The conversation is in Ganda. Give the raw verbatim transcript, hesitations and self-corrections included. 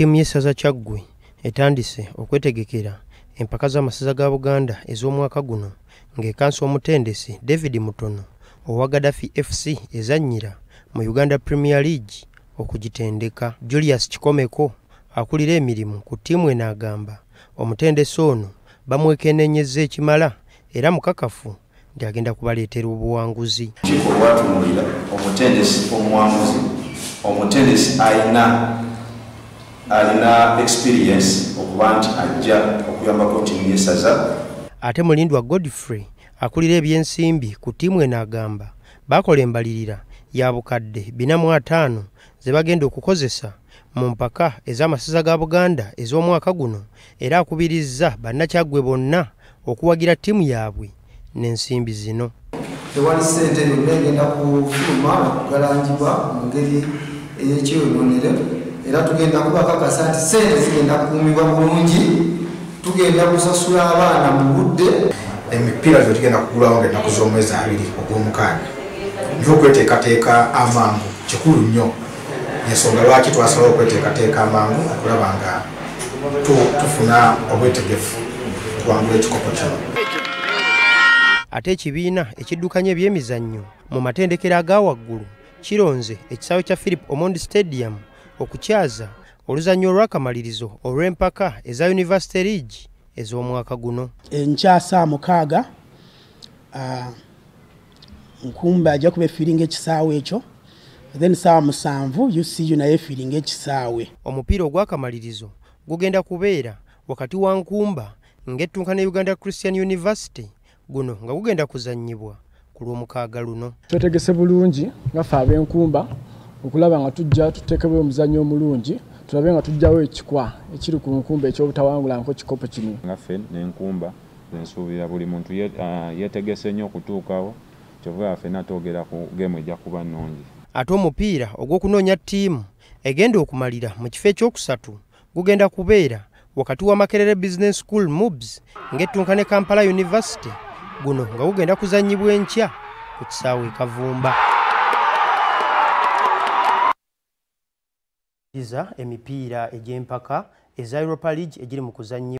Ttiimu y'essaza Kyaggwe etandise okwetegekera empaka z'amasaza ga Buganda ez'omwaka guno ng'ekansa omutendesi David Mutono owa Gaddafi F C ezannyira mu Uganda Premier League okugitendeka. Julius Kikomeko akulira emirimu ku ttiimu eno agamba omutendesi ono bamwekennenyezza ekimala era mukakafu nti agenda kubaleetera obuwanguzi. Kiko lwatunulira omutendesi omuwanguzi omutendesi alina alina experience okuba nti ajja okuyambako ttiimu y'essaza. Ate Mulindwa Godfrey akulira ebyensimbi ku ttiimu eno agamba bakola embalirira ya bukadde bina mu ataano ze bagenda okukozesa mu mpaka ez'amasaza ga Buganda ez'omwaka guno era akubirizza bannakyaggwe bonna okuwagira ttiimu yaabwe n'ensimbi zino. Tewali ssente yonna egenda kufuluma okugalanjibwa mu ngeri ey'ekyewononero era tugenda kubakakasa nti ssente zigenda kukuumibwa bulungi, tugenda kusasula abaana mu budde. Emipiira gye tugenda kugulawo ng'ennaku z'omwezi abiri ogw'omukaaga niho okweteekateeka amangu kikulu nnyo. Ensonga lwaki twasaba okweteekateeka amangu okulaba nga tufuna obwetegefu tuwangula ekikopo kino. Ate ekibiina ekiddukanya ebyemizannyo mu matendekero aga waggulu kironze ekisaawe kya Philip Omondi Stadium okukyaza oluzannyo olw'akamalirizo olw'empaka eza University League ez'omwaka guno. Enkyasa mukaaga Nkumba ajja kuba efiiringa ekisaawe ekyo, then saawa musanvu U C U naye efiiringa ekisaawe. Omupiira ogw'akamalirizo gugenda kubeera wakati wa Nkumba ng'ettunka ne Uganda Christian University, guno nga gugenda kuzannyibwa ku lw'omukaaga luno. Twetegese bulungi nga ffe ab'Enkumba okulaba nga tujja tuteekebwa omuzannyo omulungi, tulabe nga tujjawo ekikwa ekiri ku Nkumba eky'obutawangulangako kikopo kino. Nga ffe n'Enkumba nsuubira buli muntu yeetegese nnyo okutuukawo kyova ffenna twogera ku geemu ejja kuba nnungi. Ate omupiira ogw'okunoonya ttiimu egenda okumalira mu kifo ekyokusatu gugenda kubeera wakati wa Makerere Business School M U B S ng'ettunka ne Kampala University, guno nga gugenda kuzannyibwa enkya ku kisaawe e Kavumba. Emipiira egy'empaka eza Europa League egiri mu kuzannyibwa